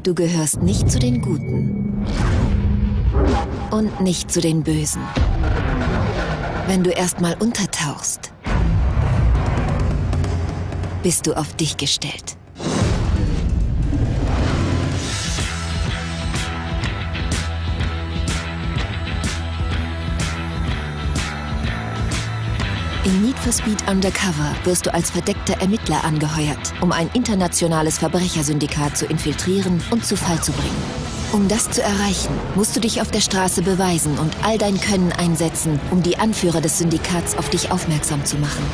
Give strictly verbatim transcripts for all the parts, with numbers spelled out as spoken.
Du gehörst nicht zu den Guten und nicht zu den Bösen. Wenn du erstmal untertauchst, bist du auf dich gestellt. In Need for Speed Undercover wirst du als verdeckter Ermittler angeheuert, um ein internationales Verbrechersyndikat zu infiltrieren und zu Fall zu bringen. Um das zu erreichen, musst du dich auf der Straße beweisen und all dein Können einsetzen, um die Anführer des Syndikats auf dich aufmerksam zu machen.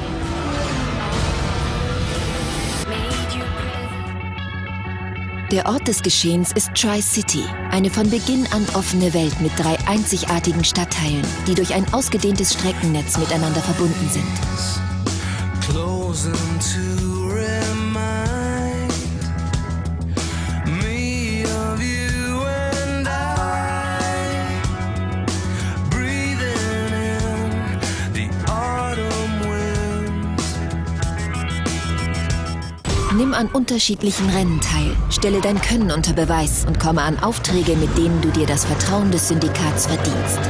Der Ort des Geschehens ist Tri-City, eine von Beginn an offene Welt mit drei einzigartigen Stadtteilen, die durch ein ausgedehntes Streckennetz miteinander verbunden sind. Nimm an unterschiedlichen Rennen teil, stelle dein Können unter Beweis und komme an Aufträge, mit denen du dir das Vertrauen des Syndikats verdienst.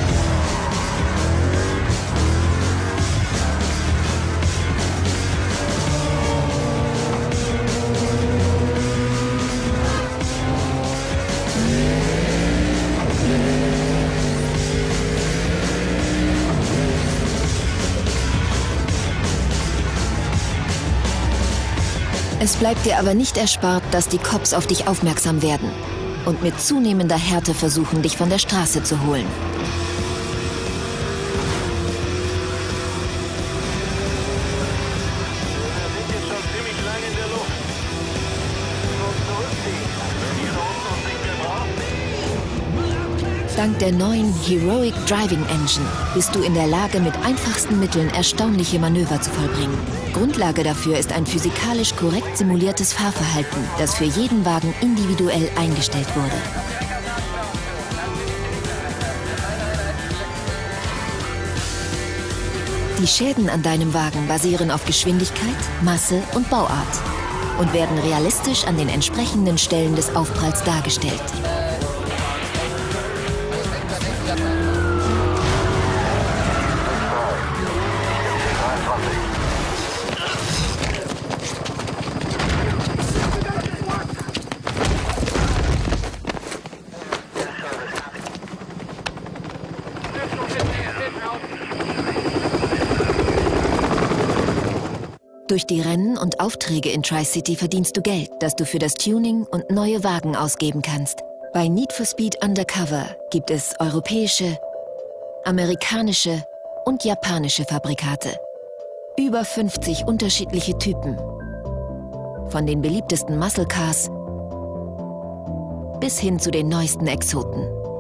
Es bleibt dir aber nicht erspart, dass die Cops auf dich aufmerksam werden und mit zunehmender Härte versuchen, dich von der Straße zu holen. Dank der neuen Heroic Driving Engine bist du in der Lage, mit einfachsten Mitteln erstaunliche Manöver zu vollbringen. Grundlage dafür ist ein physikalisch korrekt simuliertes Fahrverhalten, das für jeden Wagen individuell eingestellt wurde. Die Schäden an deinem Wagen basieren auf Geschwindigkeit, Masse und Bauart und werden realistisch an den entsprechenden Stellen des Aufpralls dargestellt. Durch die Rennen und Aufträge in Tri-City verdienst du Geld, das du für das Tuning und neue Wagen ausgeben kannst. Bei Need for Speed Undercover gibt es europäische, amerikanische und japanische Fabrikate. Über fünfzig unterschiedliche Typen. Von den beliebtesten Muscle Cars bis hin zu den neuesten Exoten.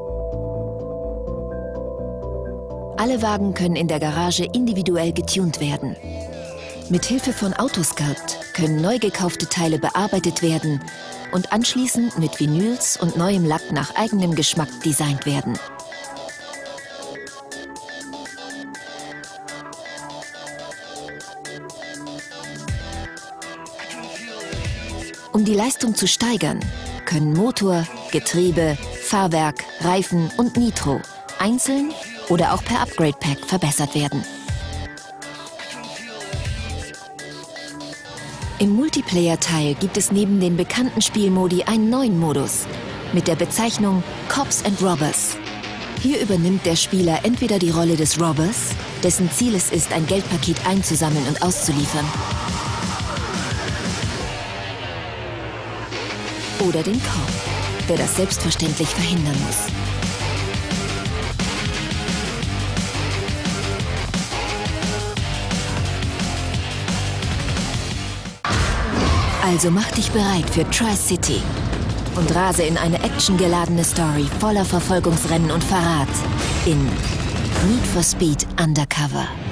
Alle Wagen können in der Garage individuell getuned werden. Mithilfe von Autosculpt können neu gekaufte Teile bearbeitet werden und anschließend mit Vinyls und neuem Lack nach eigenem Geschmack designt werden. Um die Leistung zu steigern, können Motor, Getriebe, Fahrwerk, Reifen und Nitro einzeln oder auch per Upgrade-Pack verbessert werden. Im Multiplayer-Teil gibt es neben den bekannten Spielmodi einen neuen Modus mit der Bezeichnung Cops and Robbers. Hier übernimmt der Spieler entweder die Rolle des Robbers, dessen Ziel es ist, ein Geldpaket einzusammeln und auszuliefern, oder den Cop, der das selbstverständlich verhindern muss. Also mach dich bereit für Tri-City und rase in eine actiongeladene Story voller Verfolgungsrennen und Verrat in Need for Speed Undercover.